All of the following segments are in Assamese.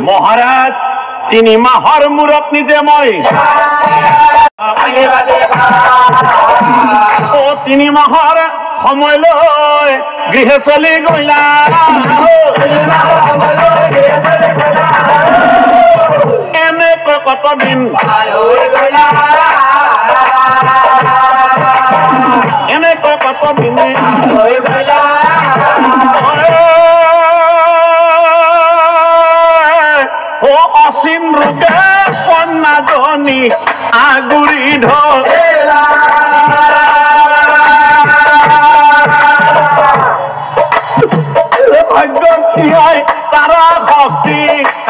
মহারাজ তিনি মাহর মূরত নিজে মই ও তিনি মাহর সময় লৈ গৃহে চলি গইলা এনে কতদিন এনে কতদিনে ও অসীম রূপে কন্যাজনী আগুৰি ধৰা ভাগ্য থিয়াই তারা শক্তি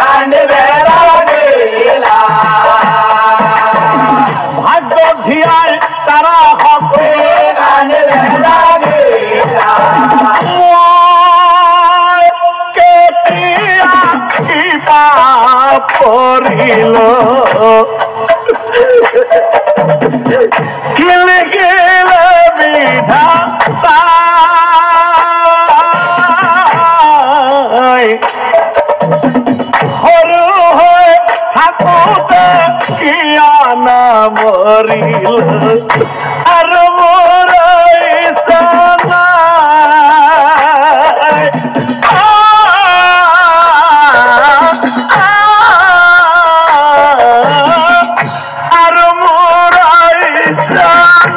ভাগ্য থিয়াই তারা শক্তি কেতিয়া কিবা পৰিল কিলে কিলে বিধাতা সৰু হৈ থাকোঁতে কিয় নমৰিল আৰু মোৰ ইচ্ছা নাই আৰু মোৰ ইচ্ছা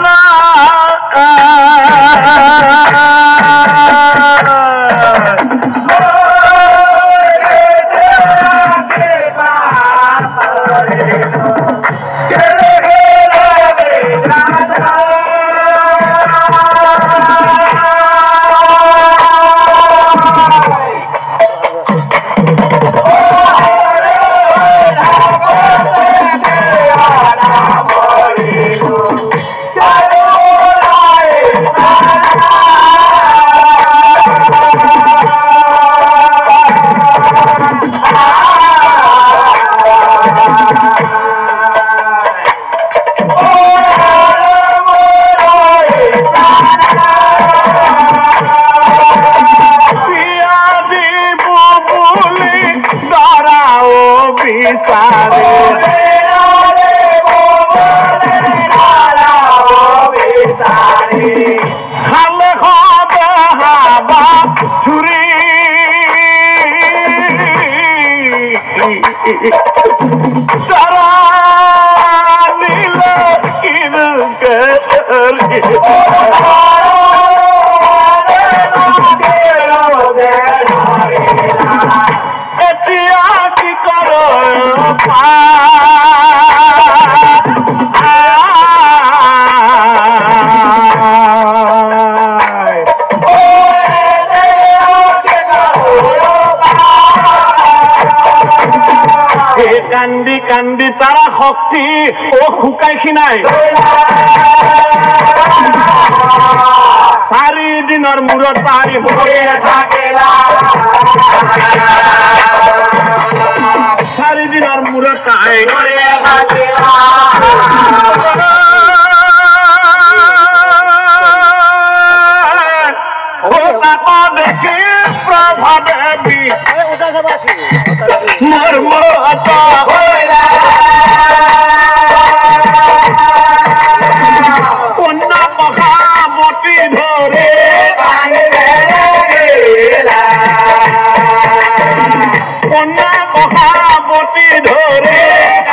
খালে হবে হাবা ছুরি তারা নিল কিনকে এতিয়া কি করো কান্দি কান্দি তারা শক্তি ও শুকাই খিনাই 4 দিনৰ মূৰত পাৰি হৈয়ে থাকিলা 4 দিনৰ মূৰত তাই হৈয়ে থাকিলা ও তাকা দেখি প্রভা দেবী মর্মতা হইলা কন্যা মহাবতী ধরে কন্যা মহাবতী ধরে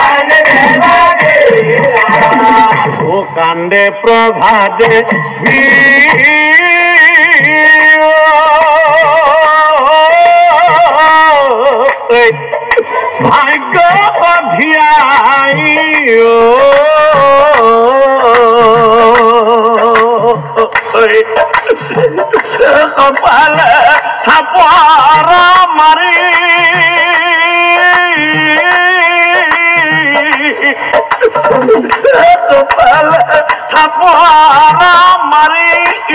ও কান্দে প্রভা দেবী ভাগ্য অধিয়াই কপালে থাপৰ মাৰি কপালে থাপৰ মাৰি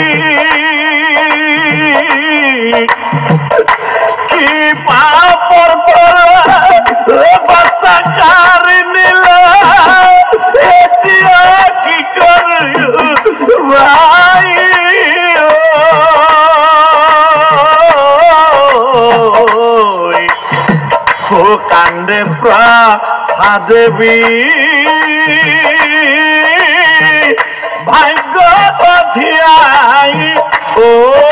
কি পাপৰ বাচ্চা কাৰি নিল এতিয়া কি কৰো ভাই ও কান মহাদেবী ভাগ্য পথিয়াই ও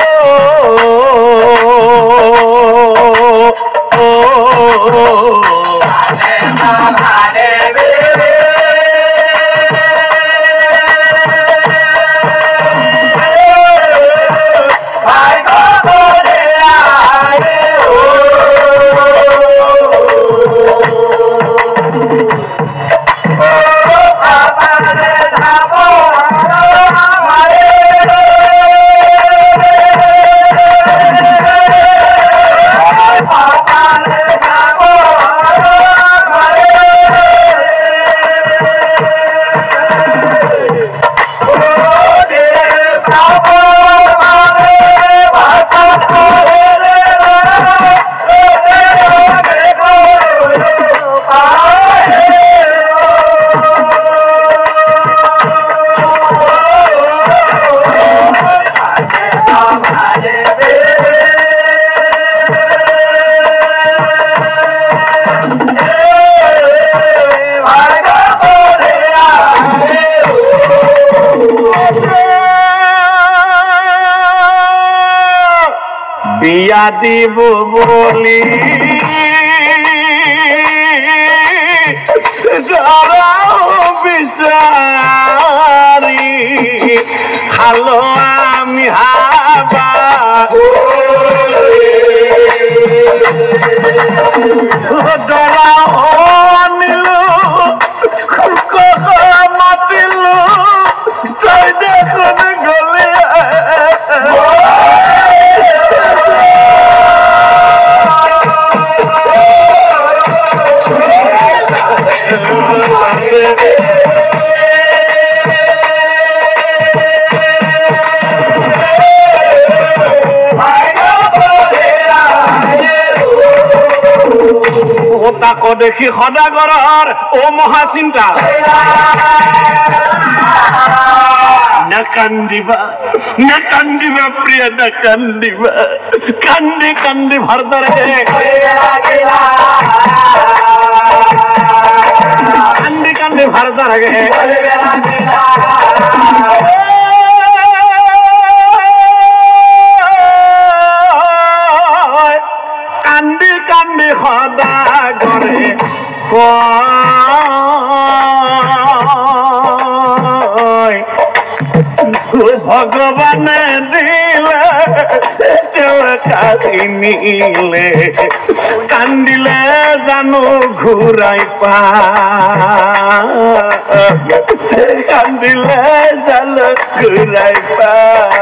বিয়া দিব বলি বিচারি খালো আমি হাবা দলা নিলো মাতিলো তাই দেখুন গলে তাকো দেখি সদাগৰৰ ও মহাচিন্তা নাকান্দিবা প্ৰিয় নাকান্দিবা কান্দি কান্দি ভাৰতৰে কান্দি কান্দি ভাৰতৰে কান্দি কান্দি সদাগৰে কয় ভগৱানে দিলে কাটি নিলে কান্দিলে জানো ঘূৰাই পা কান্দিলে জানো ঘূৰাই পা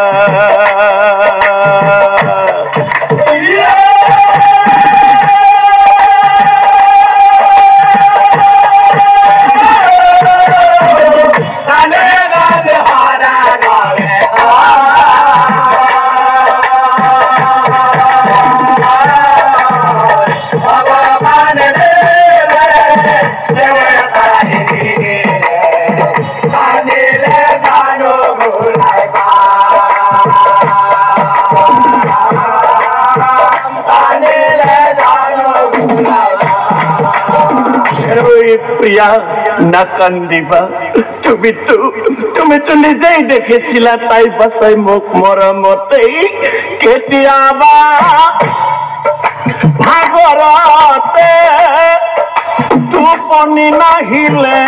প্রিয়া নাকান্দিবা তুমি তো নিজেই দেখেছিলা তাই বাসাই মুখ মৰমতে কেতিয়াবা ভাগৰতে টোপনি নাহিলে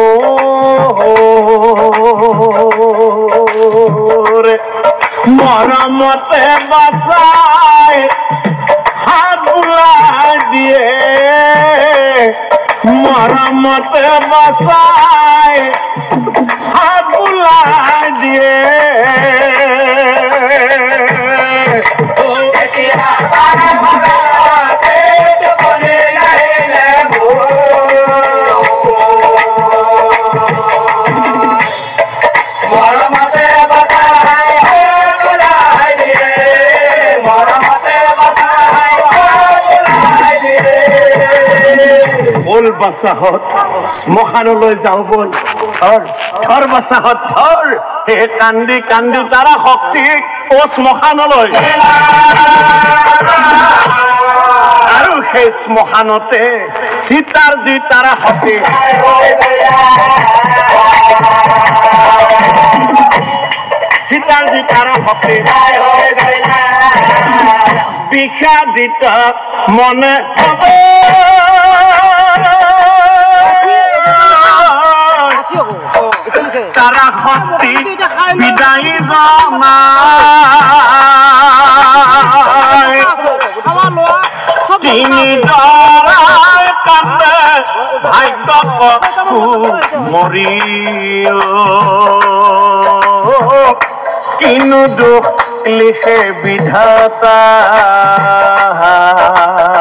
মোৰ মৰমতে বাসাই হাত বুলাই দিয়ে মৰমতে বাসাই হাত বুলাই দিয়ে বল বাসাহত শ্মশানলৈ যাওঁ বল থৰ বাসাহত থৰ হে কান্দি কান্দি তাৰা শক্তি ও শ্মশানলৈ আৰু সেই শ্মশানতে সীতাৰ যি তাৰা হতে সীতাৰ যি তাৰা হতে বিষাদিত মনে হবে তারা শক্তি বিদায় জমায় তিনি দৰাই কান্দে ভাগ্য মৰি কিনো দুখ লিখে বিধাতা